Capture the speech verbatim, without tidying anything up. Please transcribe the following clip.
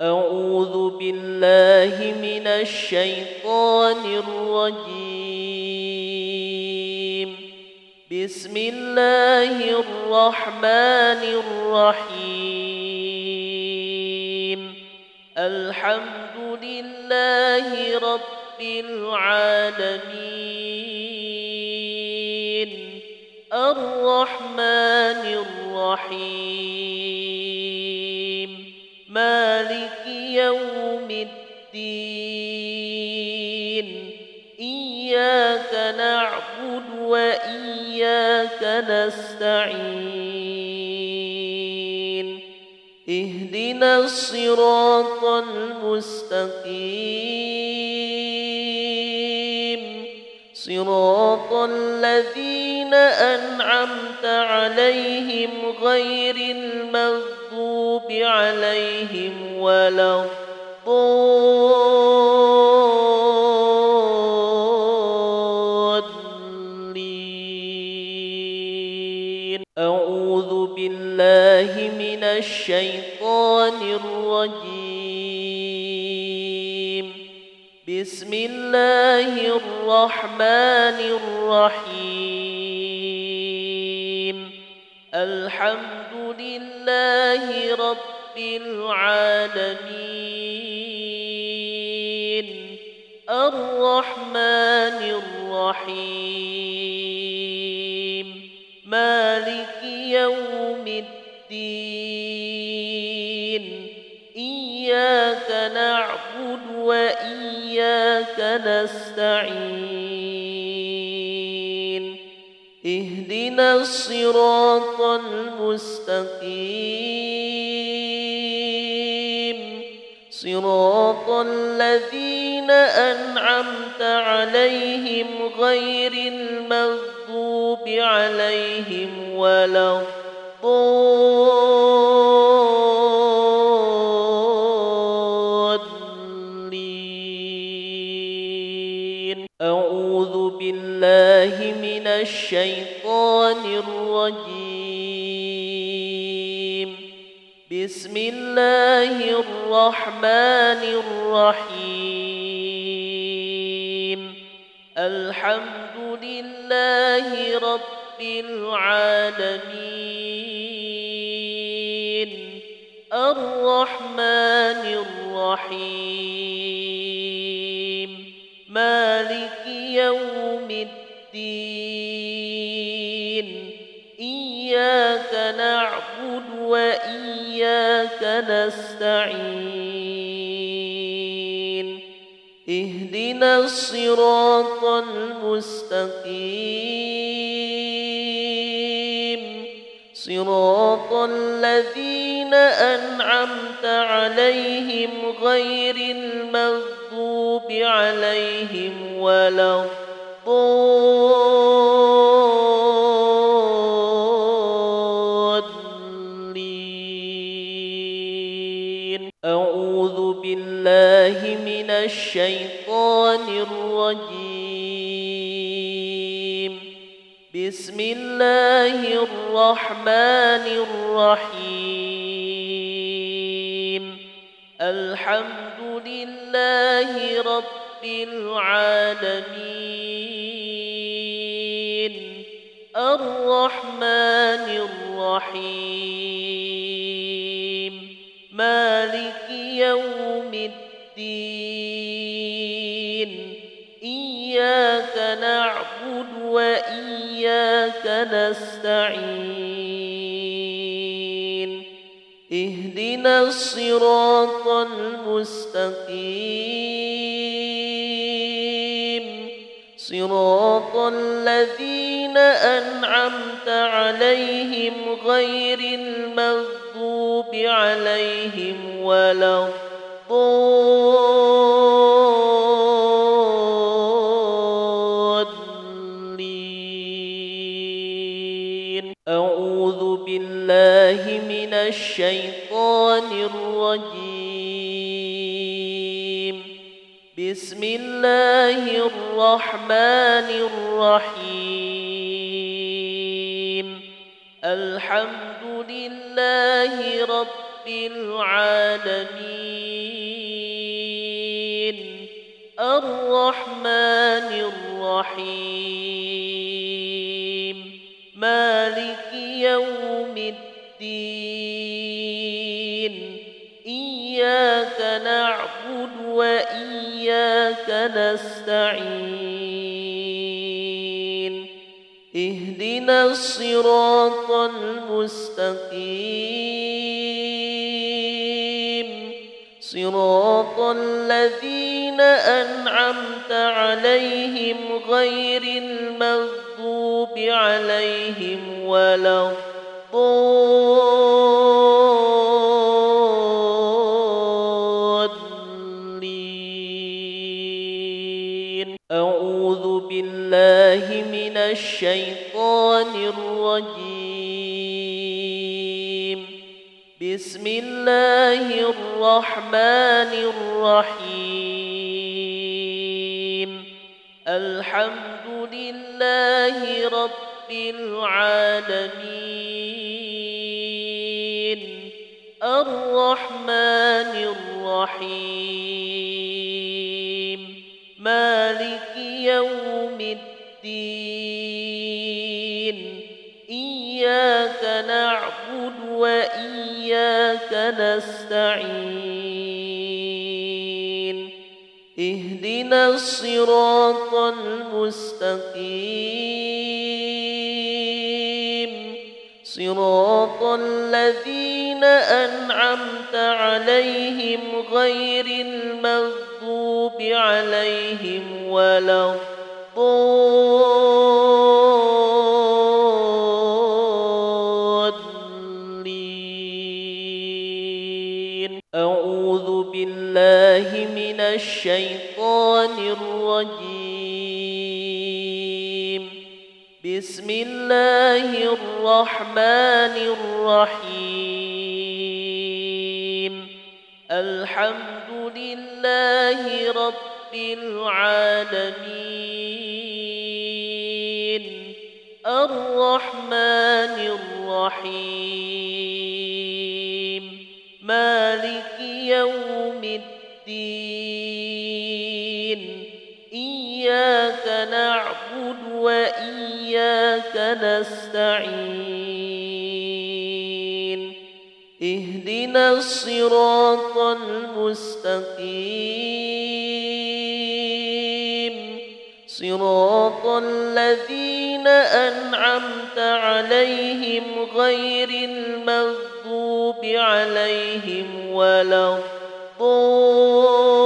أعوذ بالله من الشيطان الرجيم. بسم الله الرحمن الرحيم. الحمد لله رب العالمين. الرحمن الرحيم. مالك يوم الدين. إياك نعبد وإياك نستعين. اهدنا الصراط المستقيم. صراط الذين أنعمت عليهم غير المغضوب عليهم ولا الضالين. أعوذ بالله من الشيطان الرجيم. بسم الله الرحمن الرحيم. الحمد لله رب العالمين. الرحمن الرحيم. مالك يوم الدين. إياك نعبد وإياك نستعين. اهدنا الصراط المستقيم. صراط الذين أنعمت عليهم غير المغضوب عليهم ولا الضالين. أعوذ بالله من الشيطان الرجيم. بسم الله الرحمن الرحيم. الحمد لله رب العالمين. الرحمن الرحيم. مالك يوم الدين. إياك نعبد وإياك نستعين. اهدنا الصراط المستقيم. صراط الذين أنعمت عليهم غير المغضوب عليهم ولا الضالين. أعوذ بالله من الشيطان الرجيم. بسم الله الرحمن الرحيم. الحمد لله رب العالمين. الرحمن الرحيم. مالك يوم الدين. إياك نعبد وإياك نستعين. اهدنا الصراط المستقيم. صراط الذين أنعمت عليهم غير المغضوب عليهم ولا الضالين. أعوذ بالله من الشيطان الرجيم. بسم الله الرحمن الرحيم. الحمد لله رب العالمين الرحمن الرحيم مالك يوم الدين إياك نعبد وإياك نستعين اهدنا الصراط المستقيم صراط الذين أنعمت عليهم غير المغضوب عليهم ولا الضالين أعوذ بالله من الشيطان الرجيم بسم الله الرحمن الرحيم الحمد لله رب العالمين الرحمن الرحيم مالك يوم الدين إياك نعبد وإياك نستعين اهدنا الصراط المستقيم صراط الذين أنعمت عليهم غير المغضوب عليهم ولا الضالين أعوذ بالله من الشيطان الرجيم بسم الله الرحمن الرحيم الحمد لله رب العالمين الرحمن الرحيم مالك يوم الدين إياك نعبد وإياك نستعين اهدنا الصراط المستقيم صراط الذين أنعمت عليهم غير المغضوب عليهم ولا الضالين